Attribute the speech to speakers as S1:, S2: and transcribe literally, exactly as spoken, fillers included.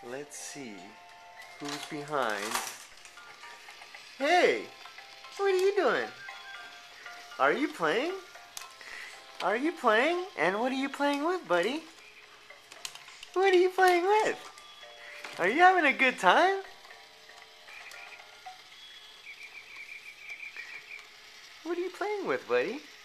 S1: Let's see who's behind. Hey, what are you doing? Are you playing? Are you playing? And what are you playing with, buddy? What are you playing with? Are you having a good time? What are you playing with, buddy?